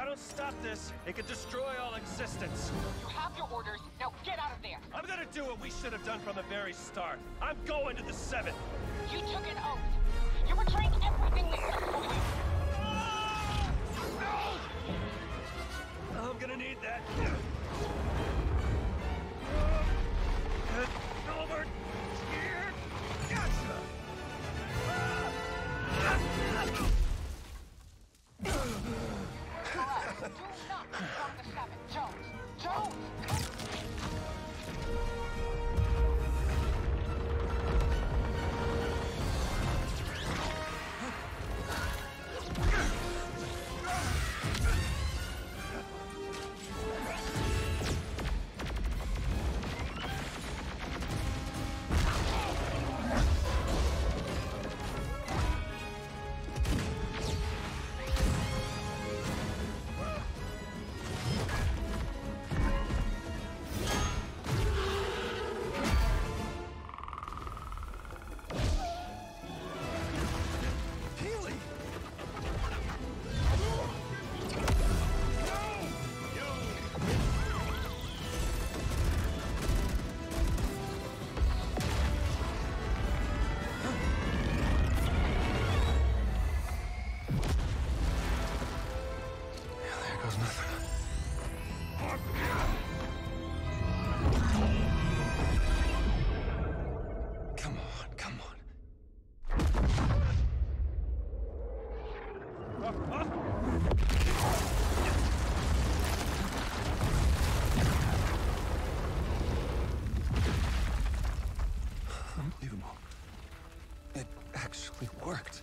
don't stop this, it could destroy all existence. You have your orders. Now get out of there. I'm gonna do what we should have done from the very start. I'm going to the 7th. You took an oath. You're betraying everything we took from you. No! I'm gonna need that. Over here. Gotcha. Alright, do not become the 7. Jones! Jones! Unbelievable. It actually worked.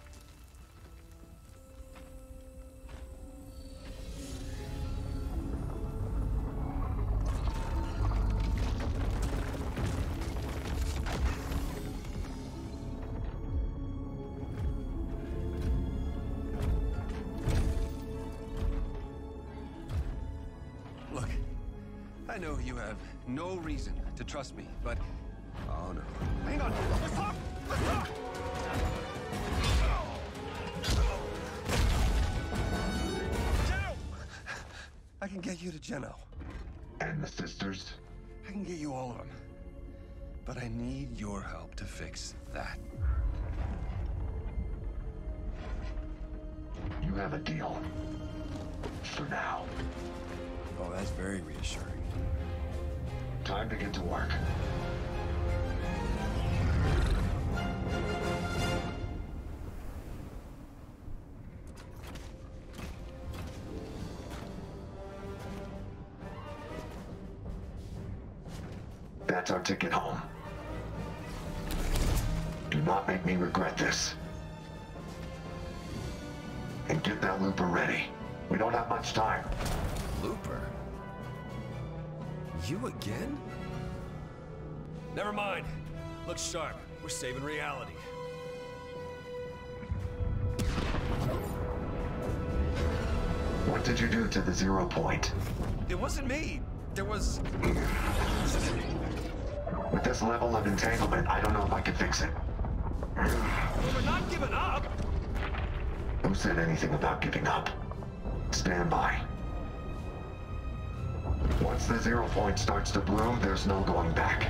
Look, I know you have no reason to trust me, but... Oh, no. Hang on! Let's talk! Let's talk! Geno! I can get you to Geno. And the sisters? I can get you all of them. But I need your help to fix that. You have a deal. For now. Oh, that's very reassuring. Time to get to work. That's our ticket home. Do not make me regret this. And get that looper ready. We don't have much time. Looper? You again? Never mind. Look sharp. We're saving reality. What did you do to the 0 point? It wasn't me. There was... With this level of entanglement, I don't know if I can fix it. We're not giving up. Who said anything about giving up? Stand by. Once the 0 point starts to bloom, there's no going back.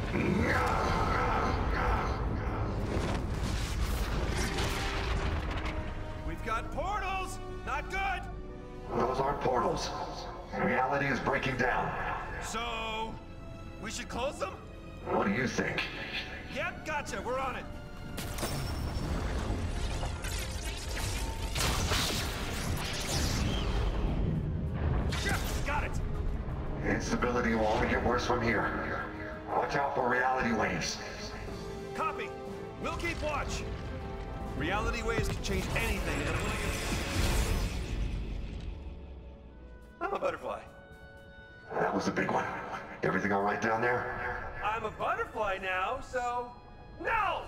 We've got portals! Not good! Those aren't portals. Reality is breaking down. So... we should close them? What do you think? Yep, gotcha. We're on it. Got it! Instability will only get worse from here. Watch out for reality waves. Copy. We'll keep watch. Reality waves can change anything in a blink. I'm a butterfly. That was a big one. Everything all right down there? I'm a butterfly now, so... no!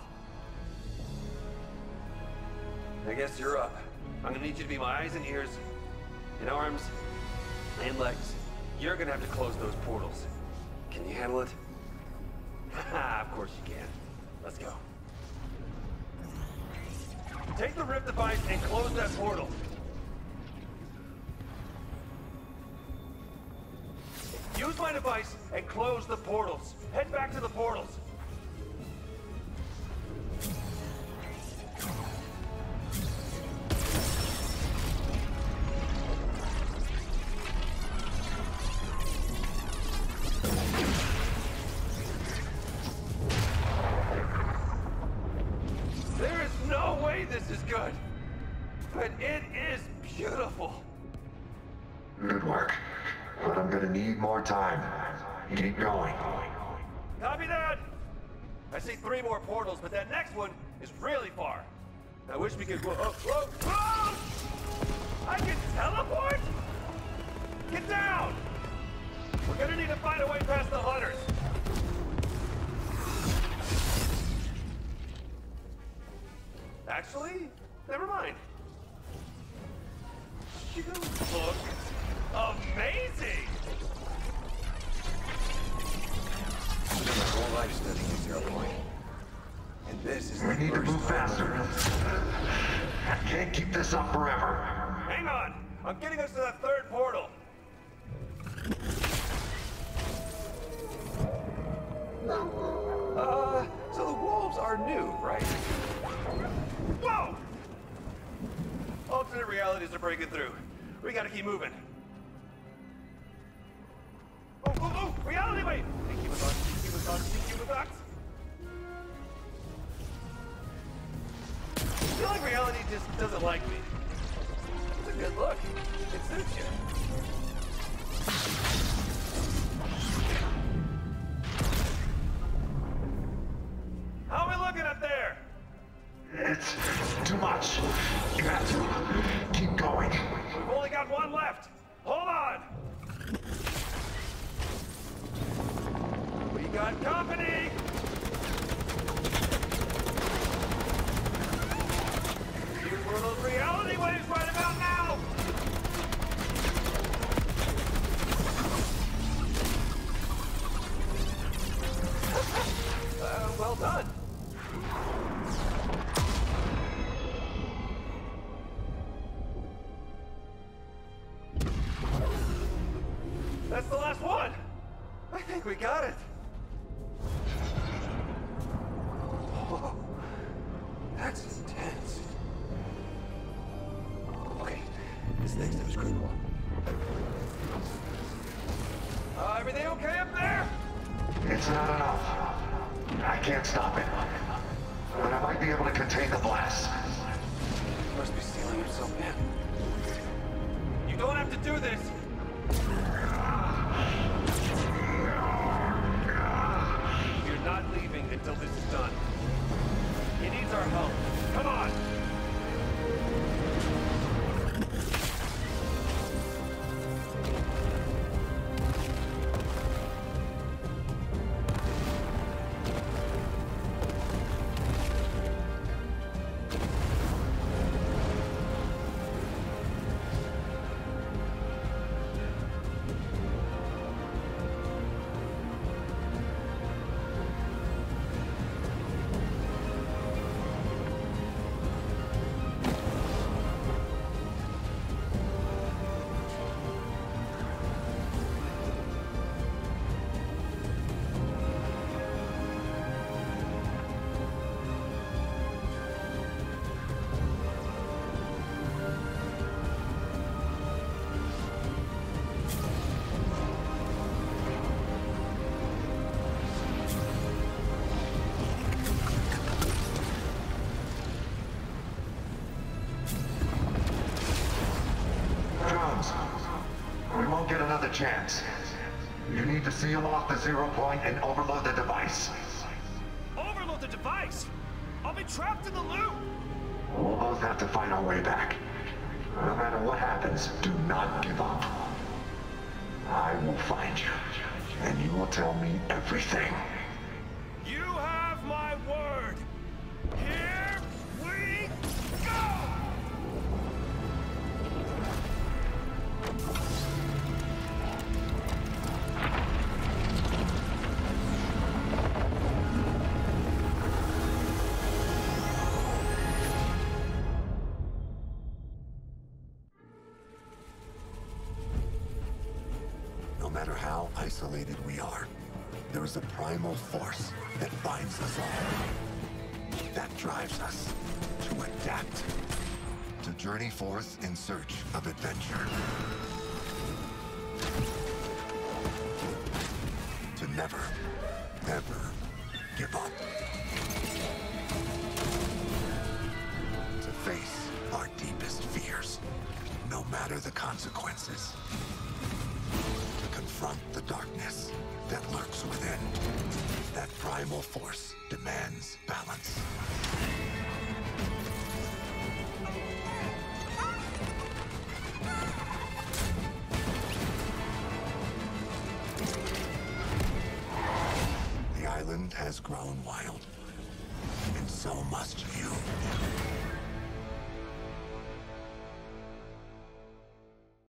I guess you're up. I'm gonna need you to be my eyes and ears, and arms, and legs. You're gonna have to close those portals. Can you handle it? Of course you can. Let's go. Take the Rift device and close that portal. my device and close the portals. Head back to the portals. There is no way this is good, but it is beautiful. Good work. But I'm gonna need more time. Keep going. Copy that! I see 3 more portals, but that next one is really far. I wish we could... Whoa, whoa, whoa! I can teleport? Get down! We're gonna need to find a way past the hunters. Actually, never mind. You look amazing! I've spent my whole life studying the 0 point. And this is We the need to first move time faster. I can't keep this up forever. Hang on! I'm getting us to that 3rd portal. So the wolves are new, right? Whoa! Alternate realities are breaking through. We gotta keep moving. Oh, oh, oh! Reality wave! Keep us on, keep us on, keep us on. I feel like reality just doesn't like me. It's a good look. It suits you. How are we looking up there? It's too much. You got to keep going. We've only got 1 left. Hold on. We got company. Here's one of those reality waves right about now. Well done. That's the last one. I think we got it. Whoa. That's intense. Okay, this next step is critical. Everything okay up there? It's not enough. I can't stop it. But I might be able to contain the blast. He must be sealing himself in. You don't have to do this. You're not leaving until this is done. He needs our help. Come on! We won't get another chance. You need to seal off the 0 point and overload the device. Overload the device! I'll be trapped in the loop! We'll both have to find our way back. No matter what happens, do not give up. I will find you, and you will tell me everything. You have my word! Here we go! No matter how how isolated we are, there is a primal force that binds us all. That drives us to adapt, to journey forth in search of adventure. To never, ever give up. To face our deepest fears, no matter the consequences. To confront the darkness that lurks within. That primal force demands balance. The island has grown wild, and so must you.